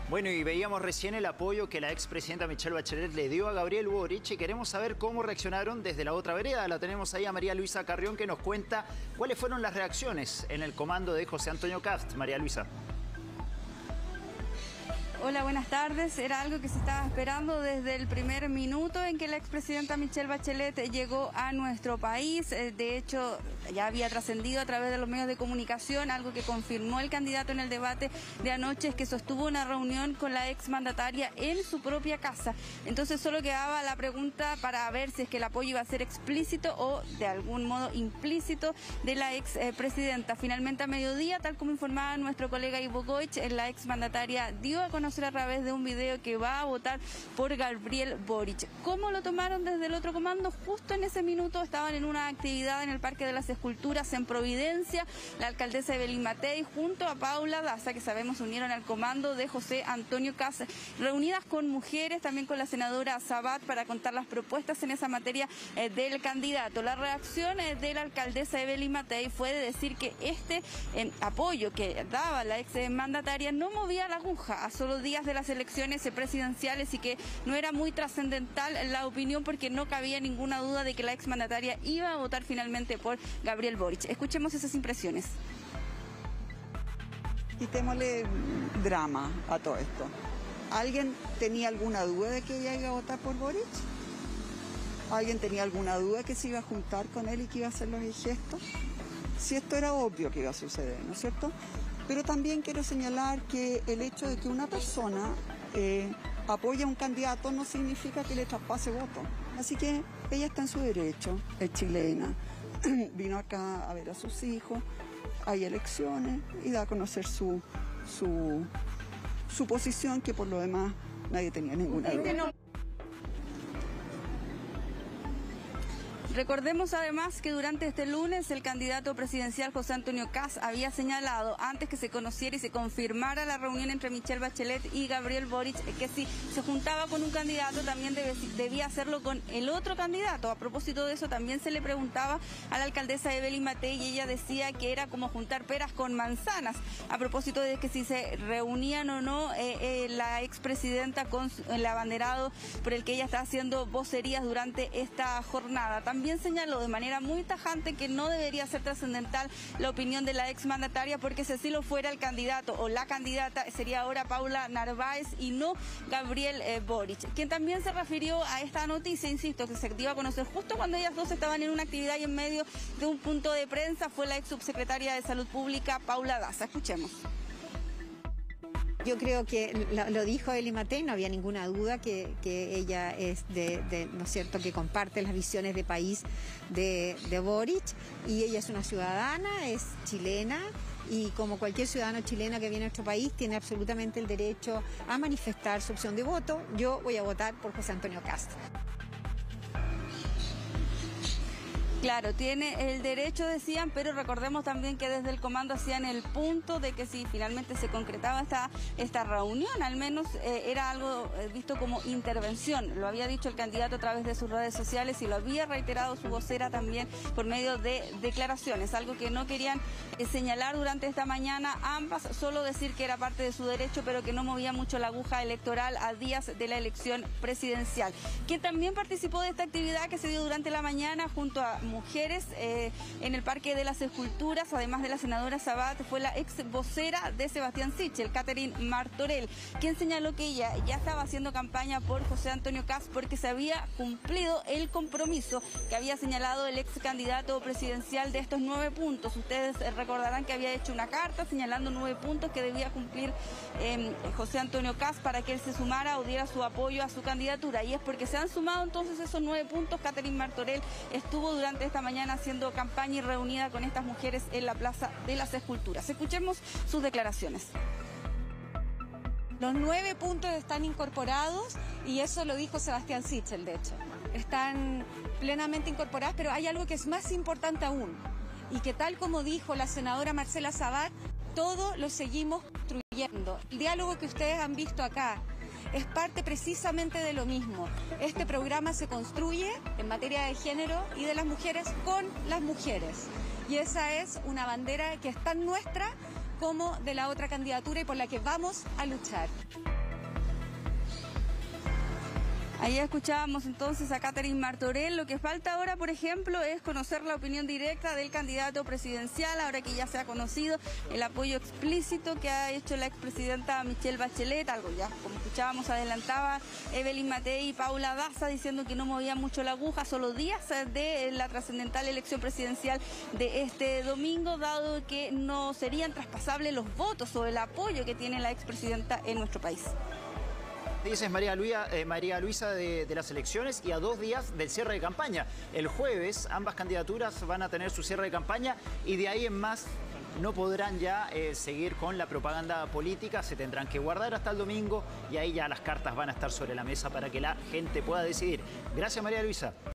Bueno, y veíamos recién el apoyo que la expresidenta Michelle Bachelet le dio a Gabriel Boric y queremos saber cómo reaccionaron desde la otra vereda. La tenemos ahí a María Luisa Carrión, que nos cuenta cuáles fueron las reacciones en el comando de José Antonio Kast. María Luisa. Hola, buenas tardes. Era algo que se estaba esperando desde el primer minuto en que la expresidenta Michelle Bachelet llegó a nuestro país. De hecho, ya había trascendido a través de los medios de comunicación, algo que confirmó el candidato en el debate de anoche, es que sostuvo una reunión con la exmandataria en su propia casa. Entonces solo quedaba la pregunta para ver si es que el apoyo iba a ser explícito o de algún modo implícito de la expresidenta. Finalmente a mediodía, tal como informaba nuestro colega Ivo Goich, la exmandataria dio a conocer a través de un video que va a votar por Gabriel Boric. ¿Cómo lo tomaron desde el otro comando? Justo en ese minuto estaban en una actividad en el Parque de las Esculturas en Providencia, la alcaldesa Evelyn Matei junto a Paula Daza, que sabemos unieron al comando de José Antonio Kast, reunidas con mujeres, también con la senadora Sabat, para contar las propuestas en esa materia del candidato. La reacción de la alcaldesa Evelyn Matei fue de decir que este apoyo que daba la ex mandataria no movía la aguja a solo días de las elecciones presidenciales y que no era muy trascendental la opinión porque no cabía ninguna duda de que la exmandataria iba a votar finalmente por Gabriel Boric. Escuchemos esas impresiones. Quitémosle drama a todo esto. ¿Alguien tenía alguna duda de que ella iba a votar por Boric? ¿Alguien tenía alguna duda que se iba a juntar con él y que iba a hacer los gestos? Si esto era obvio que iba a suceder, ¿no es cierto? Pero también quiero señalar que el hecho de que una persona apoye a un candidato no significa que le traspase voto. Así que ella está en su derecho, es chilena, vino acá a ver a sus hijos, hay elecciones y da a conocer su posición, que por lo demás nadie tenía ninguna duda. Recordemos además que durante este lunes el candidato presidencial José Antonio Kast había señalado, antes que se conociera y se confirmara la reunión entre Michelle Bachelet y Gabriel Boric, que si se juntaba con un candidato también debía hacerlo con el otro candidato. A propósito de eso también se le preguntaba a la alcaldesa Evelyn Matei y ella decía que era como juntar peras con manzanas. A propósito de que si se reunían o no la expresidenta con el abanderado por el que ella está haciendo vocerías durante esta jornada. También señaló de manera muy tajante que no debería ser trascendental la opinión de la exmandataria, porque si así lo fuera, el candidato o la candidata sería ahora Paula Narváez y no Gabriel Boric. Quien también se refirió a esta noticia, insisto, que se dio a conocer justo cuando ellas dos estaban en una actividad y en medio de un punto de prensa, fue la ex subsecretaria de Salud Pública, Paula Daza. Escuchemos. Yo creo que lo dijo Evelyn Matei, no había ninguna duda que ella es ¿no es cierto?, que comparte las visiones de país de Boric, y ella es una ciudadana, es chilena, y como cualquier ciudadano chileno que viene a nuestro país tiene absolutamente el derecho a manifestar su opción de voto. Yo voy a votar por José Antonio Kast. Claro, tiene el derecho, decían, pero recordemos también que desde el comando hacían el punto de que si finalmente se concretaba esta reunión, al menos era algo visto como intervención. Lo había dicho el candidato a través de sus redes sociales y lo había reiterado su vocera también por medio de declaraciones, algo que no querían señalar durante esta mañana ambas, solo decir que era parte de su derecho, pero que no movía mucho la aguja electoral a días de la elección presidencial. Quien también participó de esta actividad que se dio durante la mañana junto a mujeres en el Parque de las Esculturas, además de la senadora Sabat, fue la ex vocera de Sebastián Sichel, Catherine Martorell, quien señaló que ella ya estaba haciendo campaña por José Antonio Kast porque se había cumplido el compromiso que había señalado el ex candidato presidencial de estos 9 puntos. Ustedes recordarán que había hecho una carta señalando 9 puntos que debía cumplir José Antonio Kast para que él se sumara o diera su apoyo a su candidatura, y es porque se han sumado entonces esos 9 puntos. Catherine Martorell estuvo durante esta mañana haciendo campaña y reunida con estas mujeres en la Plaza de las Esculturas. Escuchemos sus declaraciones. Los 9 puntos están incorporados y eso lo dijo Sebastián Sichel, de hecho. Están plenamente incorporados, pero hay algo que es más importante aún y que, tal como dijo la senadora Marcela Sabat, todo lo seguimos construyendo. El diálogo que ustedes han visto acá es parte precisamente de lo mismo. Este programa se construye en materia de género y de las mujeres con las mujeres. Y esa es una bandera que es tan nuestra como de la otra candidatura y por la que vamos a luchar. Ahí escuchábamos entonces a Catherine Martorell. Lo que falta ahora, por ejemplo, es conocer la opinión directa del candidato presidencial, ahora que ya se ha conocido el apoyo explícito que ha hecho la expresidenta Michelle Bachelet, algo ya, como escuchábamos, adelantaba Evelyn Matei y Paula Daza diciendo que no movía mucho la aguja, solo días de la trascendental elección presidencial de este domingo, dado que no serían traspasables los votos o el apoyo que tiene la expresidenta en nuestro país. Dices María Luisa de las elecciones y a 2 días del cierre de campaña. El jueves ambas candidaturas van a tener su cierre de campaña y de ahí en más no podrán ya seguir con la propaganda política, se tendrán que guardar hasta el domingo y ahí ya las cartas van a estar sobre la mesa para que la gente pueda decidir. Gracias María Luisa.